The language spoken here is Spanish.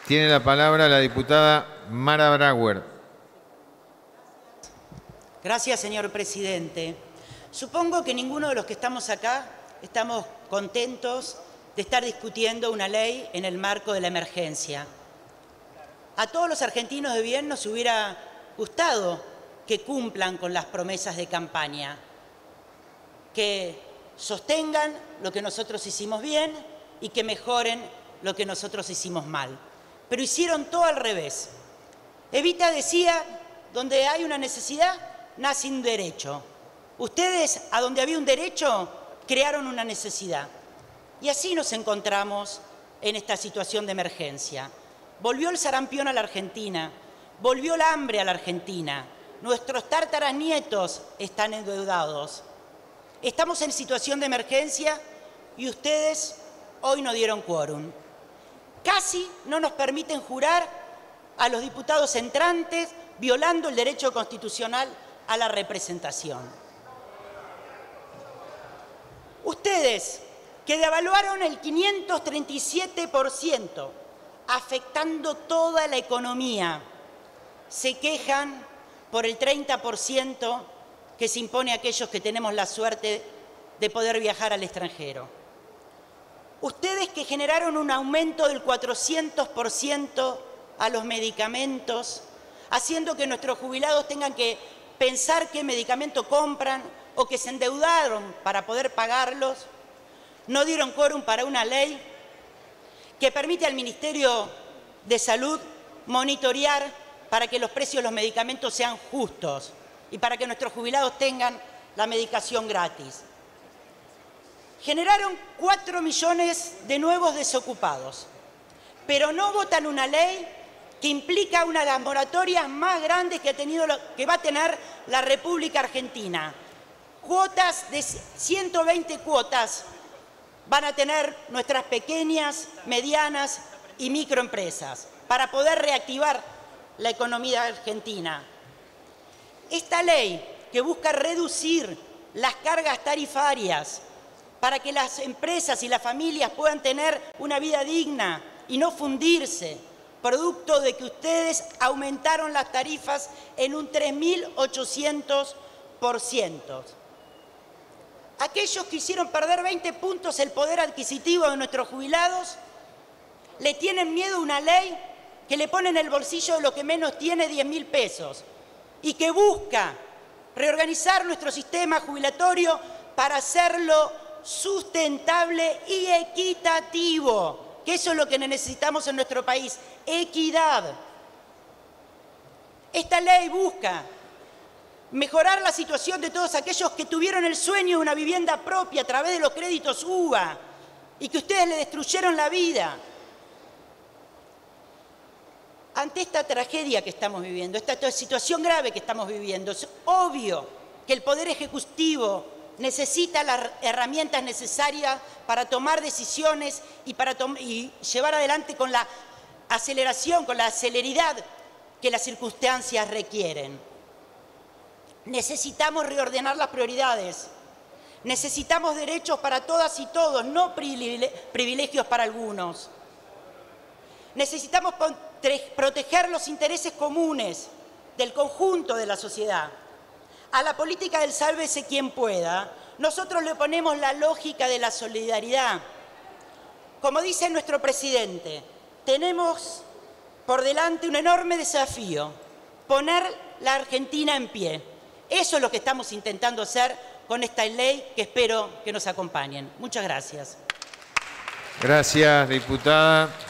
Tiene la palabra la diputada Mara Brauer. Gracias, señor presidente. Supongo que ninguno de los que estamos acá estamos contentos de estar discutiendo una ley en el marco de la emergencia. A todos los argentinos de bien nos hubiera gustado que cumplan con las promesas de campaña, que sostengan lo que nosotros hicimos bien y que mejoren lo que nosotros hicimos mal. Pero hicieron todo al revés. Evita decía, donde hay una necesidad, nace un derecho. Ustedes, a donde había un derecho, crearon una necesidad. Y así nos encontramos en esta situación de emergencia. Volvió el sarampión a la Argentina, volvió el hambre a la Argentina. Nuestros tártaranietos están endeudados. Estamos en situación de emergencia y ustedes hoy no dieron quórum. Casi no nos permiten jurar a los diputados entrantes, violando el derecho constitucional a la representación. Ustedes, que devaluaron el 537%, afectando toda la economía, se quejan por el 30% que se impone a aquellos que tenemos la suerte de poder viajar al extranjero. Ustedes que generaron un aumento del 400% a los medicamentos, haciendo que nuestros jubilados tengan que pensar qué medicamento compran o que se endeudaron para poder pagarlos, no dieron quórum para una ley que permite al Ministerio de Salud monitorear para que los precios de los medicamentos sean justos y para que nuestros jubilados tengan la medicación gratis. Generaron 4 millones de nuevos desocupados, pero no votan una ley que implica una de las moratorias más grandes que va a tener la República Argentina. Cuotas de 120 cuotas van a tener nuestras pequeñas, medianas y microempresas para poder reactivar la economía argentina. Esta ley que busca reducir las cargas tarifarias para que las empresas y las familias puedan tener una vida digna y no fundirse, producto de que ustedes aumentaron las tarifas en un 3.800%. Aquellos que hicieron perder 20 puntos el poder adquisitivo de nuestros jubilados, le tienen miedo a una ley que le pone en el bolsillo de lo que menos tiene 10.000 pesos y que busca reorganizar nuestro sistema jubilatorio para hacerlo sustentable y equitativo, que eso es lo que necesitamos en nuestro país, equidad. Esta ley busca mejorar la situación de todos aquellos que tuvieron el sueño de una vivienda propia a través de los créditos UBA y que ustedes le destruyeron la vida. Ante esta tragedia que estamos viviendo, esta situación grave que estamos viviendo, es obvio que el Poder Ejecutivo necesita las herramientas necesarias para tomar decisiones y llevar adelante con la aceleración, con la celeridad que las circunstancias requieren. Necesitamos reordenar las prioridades. Necesitamos derechos para todas y todos, no privilegios para algunos. Necesitamos proteger los intereses comunes del conjunto de la sociedad. A la política del sálvese quien pueda, nosotros le ponemos la lógica de la solidaridad. Como dice nuestro presidente, tenemos por delante un enorme desafío, poner la Argentina en pie. Eso es lo que estamos intentando hacer con esta ley que espero que nos acompañen. Muchas gracias. Gracias, diputada.